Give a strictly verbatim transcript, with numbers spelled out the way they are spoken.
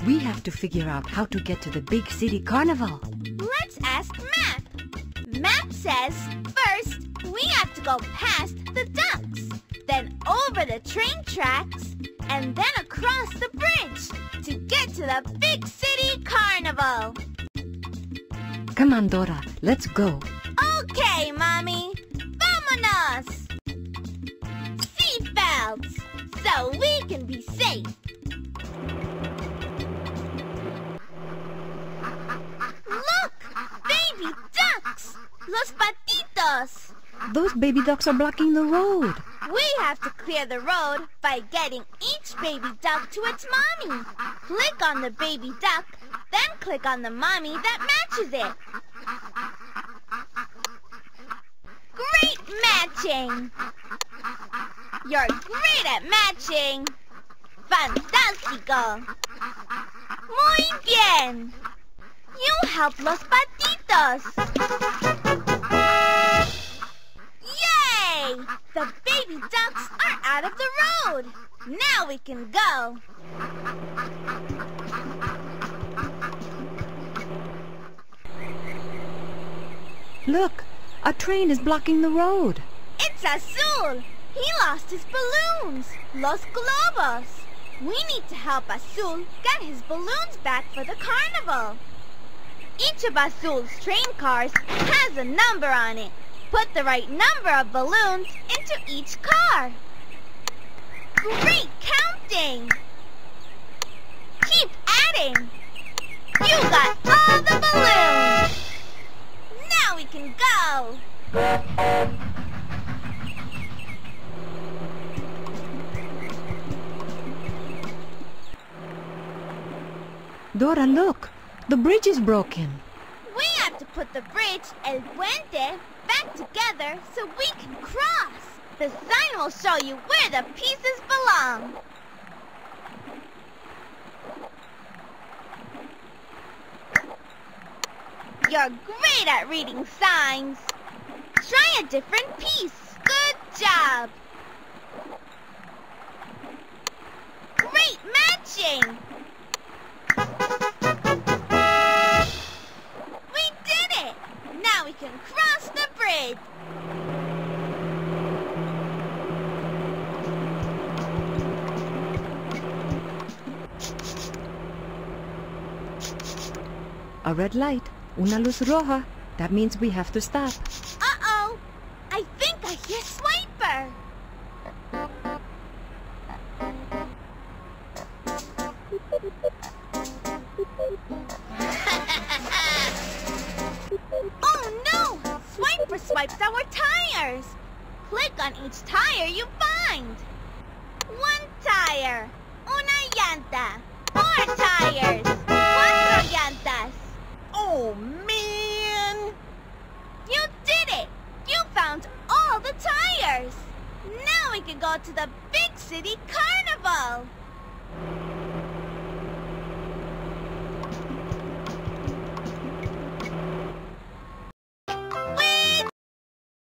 We have to figure out how to get to the big city carnival. Let's ask Map. Map says, first, we have to go past the ducks, then over the train tracks, and then across the bridge to get to the big city carnival. Come on, Dora, let's go. Okay, Mommy. Vámonos! Seatbelts, so we can be safe. Look! Baby ducks! Los patitos! Those baby ducks are blocking the road. We have to clear the road by getting each baby duck to its mommy. Click on the baby duck, then click on the mommy that matches it. Great matching! You're great at matching! Fantástico! Muy bien! You help los patitos! Yay! The baby ducks are out of the road! Now we can go! Look, a train is blocking the road. It's Azul! He lost his balloons! Los globos! We need to help Azul get his balloons back for the carnival. Each of Azul's train cars has a number on it. Put the right number of balloons into each car. Great counting! Keep adding! You got all the balloons! Now we can go! Dora, look! The bridge is broken. We have to put the bridge El Puente back together so we can cross. The sign will show you where the pieces belong. You're great at reading signs. Try a different piece. Good job. Great matching. We did it! Now we can cross the bridge. A red light. Una luz roja. That means we have to stop. Uh-oh! I think I hear Swiper! Oh no! Swiper swipes our tires! Click on each tire you find. One tire. Una llanta. Four tires. Cuatro llantas. Oh, man! You did it! You found all the tires! Now we can go to the big city carnival!